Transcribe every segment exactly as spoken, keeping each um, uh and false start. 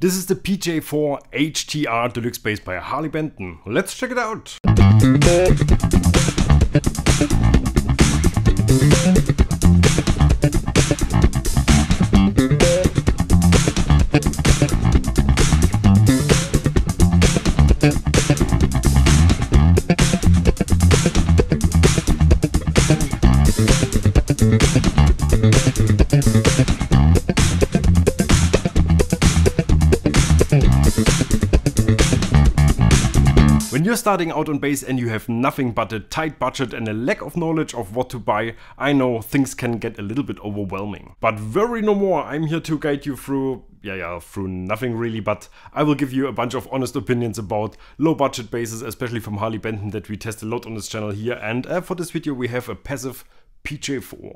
This is the P J four H T R Deluxe Bass by Harley Benton. Let's check it out! When you're starting out on bass and you have nothing but a tight budget and a lack of knowledge of what to buy, I know things can get a little bit overwhelming. But worry no more, I'm here to guide you through, yeah, yeah, through nothing really, but I will give you a bunch of honest opinions about low budget basses, especially from Harley Benton that we test a lot on this channel here. And uh, for this video we have a passive P J four.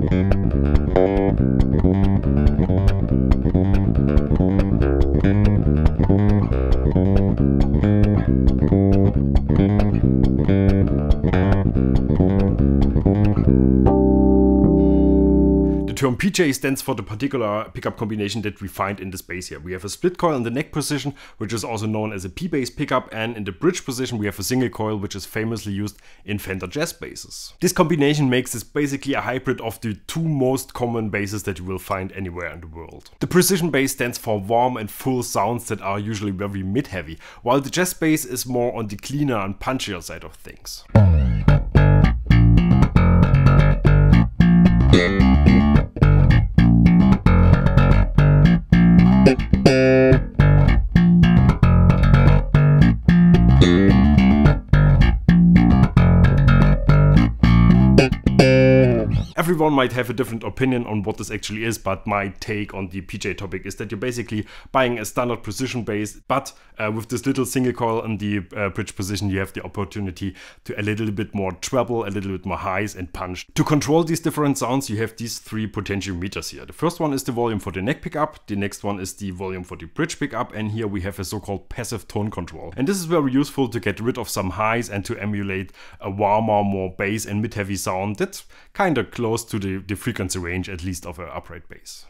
The term P J stands for the particular pickup combination that we find in this bass here. We have a split coil in the neck position, which is also known as a P-bass pickup, and in the bridge position we have a single coil, which is famously used in Fender jazz basses. This combination makes this basically a hybrid of the two most common basses that you will find anywhere in the world. The precision bass stands for warm and full sounds that are usually very mid-heavy, while the jazz bass is more on the cleaner and punchier side of things. Everyone might have a different opinion on what this actually is, but my take on the P J topic is that you're basically buying a standard precision bass, but uh, with this little single coil in the uh, bridge position you have the opportunity to a little bit more treble, a little bit more highs and punch. To control these different sounds you have these three potentiometers here. The first one is the volume for the neck pickup, the next one is the volume for the bridge pickup, and here we have a so-called passive tone control. And this is very useful to get rid of some highs and to emulate a warmer, more bass and mid-heavy sound that's kind of close to the, the frequency range, at least of an upright bass.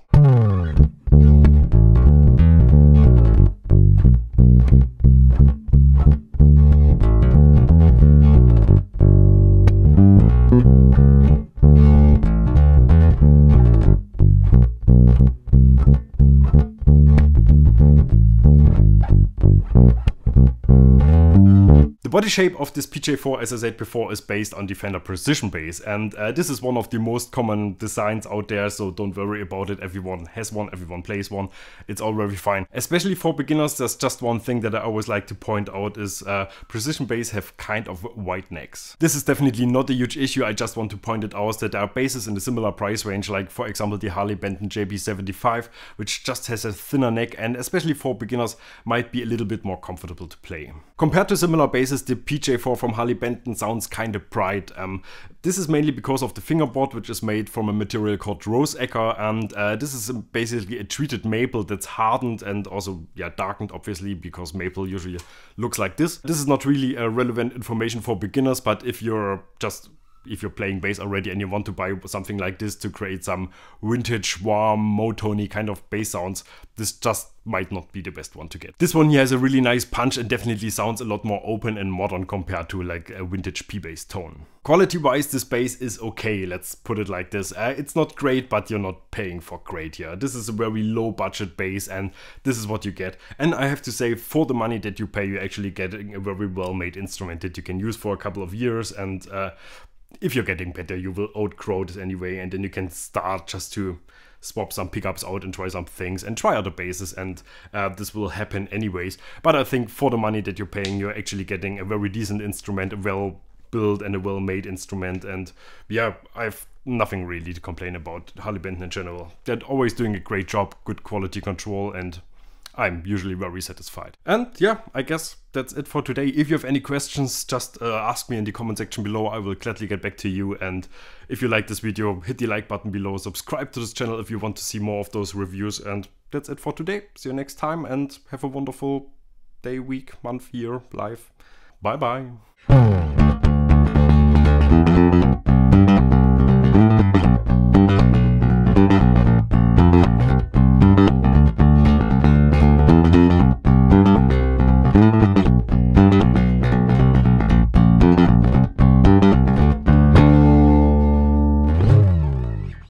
The body shape of this P J four, as I said before, is based on the Fender Precision bass, and uh, this is one of the most common designs out there, so don't worry about it. Everyone has one, everyone plays one, it's all very fine. Especially for beginners, there's just one thing that I always like to point out is uh, precision bass have kind of wide necks. This is definitely not a huge issue, I just want to point it out that there are basses in a similar price range, like for example the Harley Benton J B seventy-five, which just has a thinner neck and especially for beginners might be a little bit more comfortable to play. Compared to similar basses, the P J four from Harley Benton sounds kind of bright. Um, this is mainly because of the fingerboard, which is made from a material called rose eccer, and uh, this is basically a treated maple that's hardened and also yeah darkened, obviously, because maple usually looks like this. This is not really uh, relevant information for beginners, but if you're just if you're playing bass already and you want to buy something like this to create some vintage, warm, monotony kind of bass sounds, this just might not be the best one to get. This one here has a really nice punch and definitely sounds a lot more open and modern compared to like a vintage P-bass tone. Quality-wise, this bass is okay, let's put it like this. Uh, it's not great, but you're not paying for great here. This is a very low budget bass and this is what you get. And I have to say, for the money that you pay, you're actually getting a very well-made instrument that you can use for a couple of years, and uh, if you're getting better, you will outgrow this anyway, and then you can start just to swap some pickups out and try some things and try other basses, and uh, this will happen anyways. But I think for the money that you're paying, you're actually getting a very decent instrument, a well-built and a well-made instrument, and yeah, I've nothing really to complain about Harley Benton in general. They're always doing a great job, good quality control, and I'm usually very satisfied. And yeah, I guess that's it for today. If you have any questions, just uh, ask me in the comment section below. I will gladly get back to you. And if you like this video, hit the like button below. Subscribe to this channel if you want to see more of those reviews. And that's it for today. See you next time and have a wonderful day, week, month, year, life. Bye bye.